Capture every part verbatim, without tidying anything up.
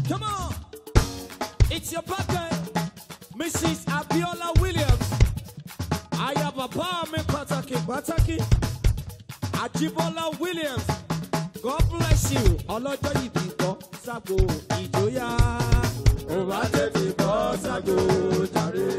Come on. It's your birthday, Missus Abiola Williams. I have a palm in Pataki, Pataki. Abiola Williams. God bless you. Olojo idibo sago ijoya. Obate idibo sago jare.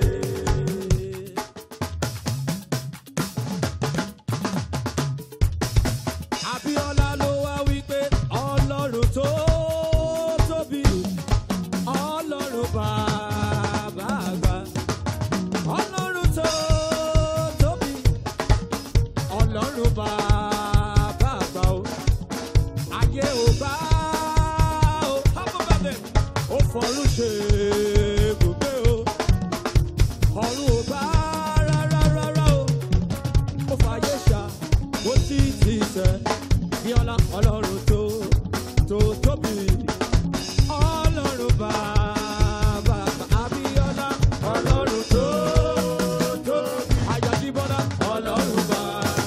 Abiola lo wa wí pé Ọlọ́run tó tóbi. Ọlọ́run bàbá àgbà. Ọlọ́run tó tóbi. Ọlọ́run bàbá àgbà o. Ayé ò bá o. Happy birthday. Ó fọ̀run ṣe ibùgbé o. Ọ̀run ò bá rárá rárá o. Ó fàyè ṣá. Ó ti ti sẹ́. Bíọ́lá Ọlọ́run tó tó tóbi. Ọlọ́run bàbá Abíọ́lá. Ọlọ́run tó tóbi. Àjàdíbọ́lá. Ọlọ́run bàbá.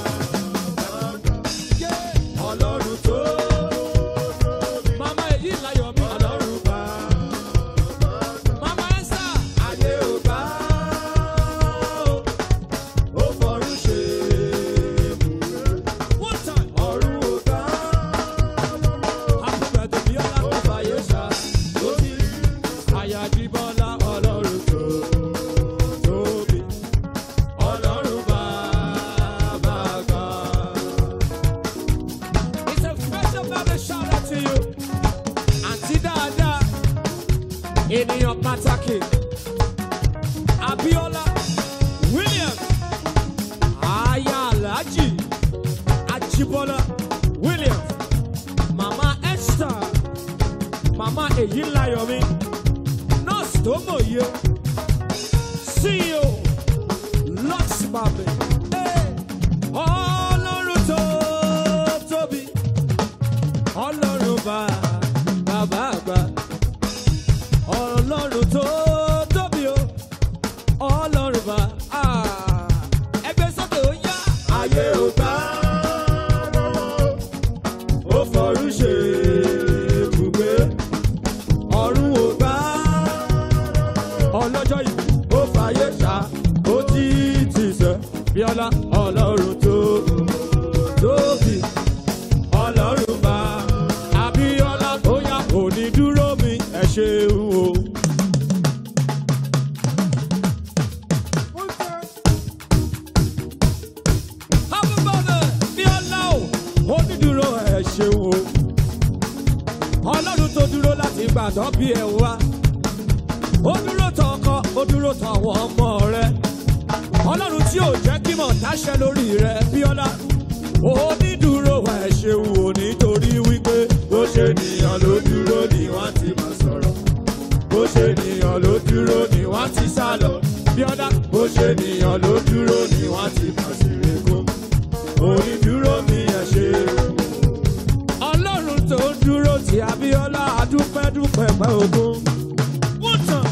Yeah. Ọlọ́run tó tóbi. Mama èyí láyọ̀ mi. Ọlọ́run bàbá. Mama Ẹ́sà. Ayé ò bá o. Ó fọ̀run ṣe ibùgbé. One time. Ọ̀run ò bá. Happy birthday Bíọ́lá. Ó fàyè ṣá. Ó ti Àyàdíbọ́lá. Ọlọ́run tó tóbi. Ọlọ́run bàbá àgbà. It's a special birthday shout out to you. Àǹtí dáadáa. Ènìyàn pàtàkì. Abiola Williams. Aya Alhaji Ajibola Williams. Mama Esther. Mama Eyilayomi. Nurse Tomoye. C E O. Lux Babe. Hey. Ọlọ́run tó tóbi. Ọlọ́run bàbá àgbà. Ọlọ́run tó tóbi o. Ọlọ́run bá. Ah. Ẹgbẹ́ sókè ó yá. Ayé ò bá. Ó fọ̀run ṣe ibùgbé. Ọ̀run ò bá. Ọlọ́jọ́ ìbí. Ó fàyè ṣá. Ó ti ti sẹ́. Bíọ́lá Ọlọ́run tó tóbi. Ọlọ́run bá. Abíọ́lá tó yá. Onídúró mi ẹ ṣeun o. Happy birthday Bíọ́lá o. Onídúró ẹ ṣeun o. Ọlọ́run tó dúró láti gbàdọ́ bí ẹ wá. Ó dúró tọ ọkọ, ó dúró tọ àwọn ọmọ rẹ. Ọlọ́run tí ò jẹ́ kí mọ̀ dáṣẹ́ lórí rẹ Bíọ́lá. Onídúró wa ẹ ṣeun o nítorí wípé bó ṣe nìyàn ló dúró ni wọ́n ti máa sọ̀rọ̀. Bó ṣe nìyàn ló dúró ni wọ́n ti sá lọ. Bíọ́lá bó ṣe nìyàn ló dúró ni wọ́n ti máa ṣeré kó. Onídúró mi ẹ ṣeun. Ọlọ́run tó ń dúró ti Abíọ́lá adúpẹ́ dúpẹ́ pẹ́ ogún. Wọ́n tàn.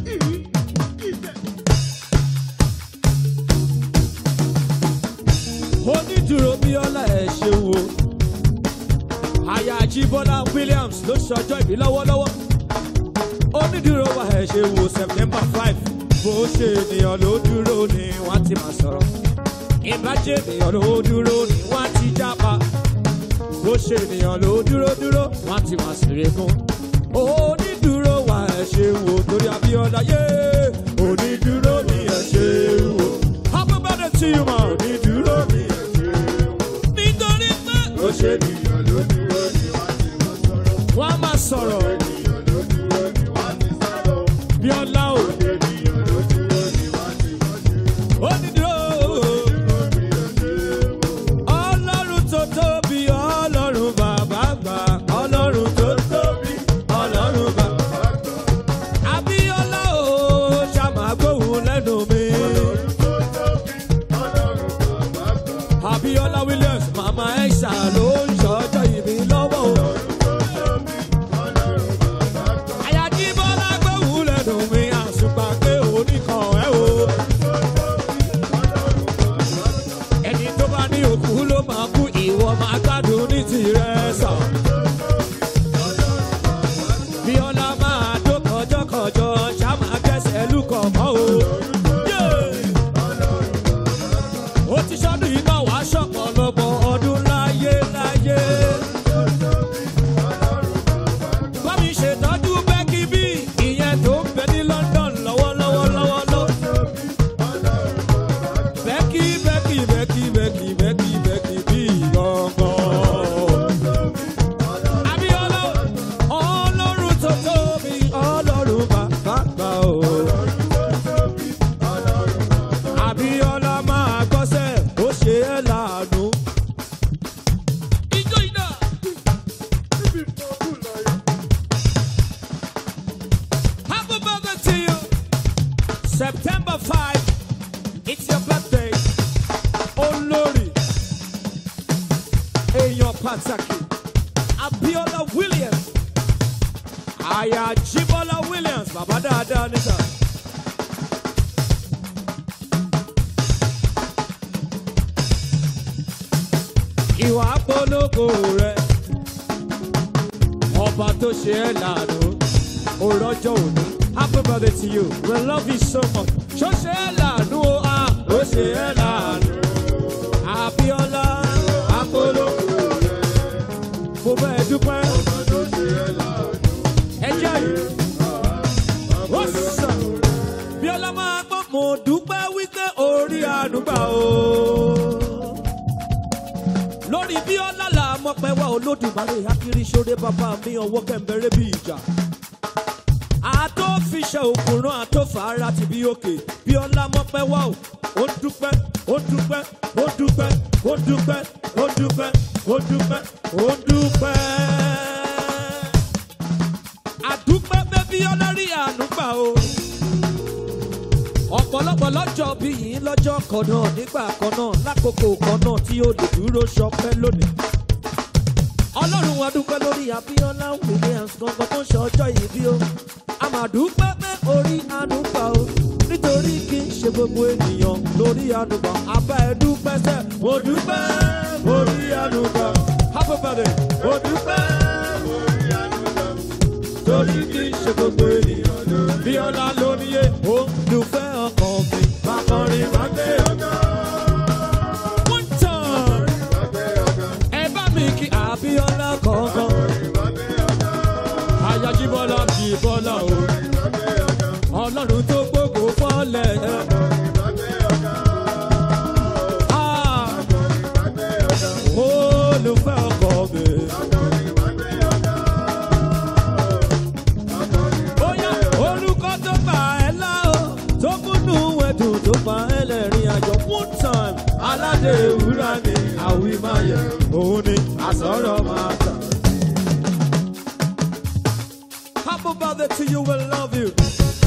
Onídúró Bíọ́lá ẹ ṣeun o. Aya Ajibola Williams ló ṣọjọ́ ìbí lọ́wọ́lọ́wọ́. Onídúró wa ẹ ṣeun o September five. Bó ṣe ènìyàn ló dúró ni wọ́n ti máa sọ̀rọ̀. Ìbájẹ́ ènìyàn ló dúró ni wọ́n ti jápa. Bó ṣe ènìyàn ló dúró dúró wọ́n ti máa ṣeré kún. Onídúró wa ẹ ṣeun o torí Abíọ́lá yé. Onídúró mi ẹ ṣeun o. Happy birthday to you ma. Onídúró mi ẹ ṣeun o. Nítorí pé bó ṣe ènìyàn ló dúró ni wọ́n ti máa sọ̀rọ̀. Wọ́n á máa sọ̀rọ̀. Bó ṣe ènìyàn ló dúró ni wọ́n ti sọ̀rọ̀. Bíọ́lá o. Bó ṣe ènìyàn ló dúró ni wọ́n ti máa ṣeré. Onídúró. Onídúró mi ẹ ṣeun o. Ọlọ́run tó tóbi. Ọlọ́run bàbá àgbà. Ọlọ́run tó tóbi. Ọlọ́run bàbá àgbà. Abíọ́lá o. Ṣàmà gbóhùn lẹ́nu mi. Ọlọ́run tó tóbi. Ọlọ́run bàbá àgbà. Abiola Williams, Mama Ẹ́sà ló ń ṣọjọ́ ìbí lọ́wọ́ o. Ọlọ́run tó tóbi. Ọlọ́run bàbá September fifth, it's your birthday. Olórí, èèyàn pàtàkì, Abiola Williams. Aya Abiola Williams, bàbá dáadáa níta. Ìwà polówó rẹ̀, ọba tó ṣe é lànà, òrọ́jọ́ òní. Happy birthday to you. We love you so much. Ṣó ṣe é lànà o, ah, ó ṣe é lànà. Abiola, apolówó rẹ̀, mo bẹ́ẹ̀ dúpẹ́. Ọba tó ṣe é lànà. Ẹ jẹ́ yìí. Ó sàn. Bíọ́lá máa gbọ́, mo dúpẹ́ wípé orí àdúgbà o. Lórí Bíọ́lá là mọ̀ pé wá Olódùmarè akiri ṣoore bàbá mi ọwọ́ kẹ̀mbẹ̀rẹ̀ bí ìjà. Àtó fiṣẹ́ òkúrán àtó fàárà ti bí òkè. Bíọ́lá mọ̀ pé wá o. Ó dúpẹ́, ó dúpẹ́, ó dúpẹ́, ó dúpẹ́, ó dúpẹ́, ó dúpẹ́, ó dúpẹ́. Àdúpẹ́ pé Bíọ́lá rí àánú gbà o. Ọ̀pọ̀lọpọ̀ lọ́jọ́ bí yìí lọ́jọ́ kan náà nígbà kan náà lákòókò kan náà tí ó lè dúró ṣọpẹ́ lónìí. Ọlọ́run wa dúpẹ́ lórí Abiola Williams gangan tó ń ṣe ọjọ́ yìí bí ó. A máa dúpẹ́ pé orí àánú gbà o. Nítorí kì í ṣe gbogbo ènìyàn lórí àánú gbà. Àbá ẹ dúpẹ́ sẹ́, mo dúpẹ́ orí àánú gbà. Happy birthday, mo dúpẹ́ orí àánú gbà. Torí kì í ṣe gbogbo ènìyàn lórí. Bíọ́lá lóníye, ó dúpẹ́ ọkàn mi. Bàkọrin bá gbé ọ̀gá. One time. Ẹ bá mi kí Abiola kọ̀ọ̀kan. Aya Jíbọ́lá Jíbọ́lá o. Ọlọ́run tó gbogbo fọ́lẹ̀. Olùfẹ́ ọkọ mi. Bóyá orúkọ tó bá ẹ lá o, tó kúnnú ẹ̀dùn tó bá ẹ lẹ́rìn àjọ. One time aládé ìwúrà ni àwí máa yẹ, òun ni àsọ̀rọ̀ máa tà. Happy birthday to you, we love you.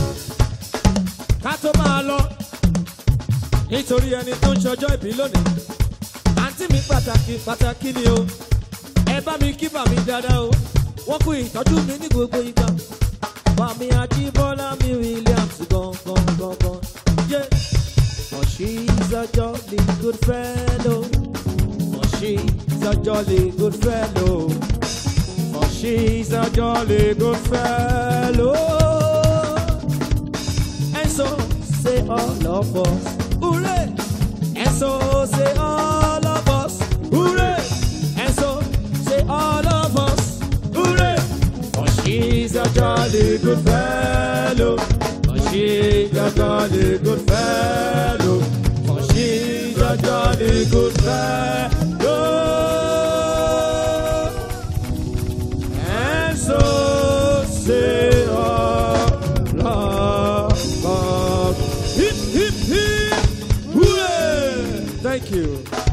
Ká tó máa lọ, nítorí ẹni tó ń ṣọjọ́ ìbí lónìí. Àǹtí mi pàtàkì pàtàkì ni o. Ẹ bá mi kí bàmí dáadáa o. Wọ́n kú ìtọ́jú mi ní gbogbo ìgbà. Bàmí Ajíbọ́lá mi Williams gangan gangan. Yeah. For she's a jolly good fellow. For she's a jolly good fellow. For she's a jolly good fellow. And so say all of us, hooray! And so say all of us, hooray! And so say all of us, hooray! For she's a jolly good fellow. For she's a jolly good fellow. For she's a jolly good fellow. And so say all of us. Hip, hip, hip, hooray! Thank you.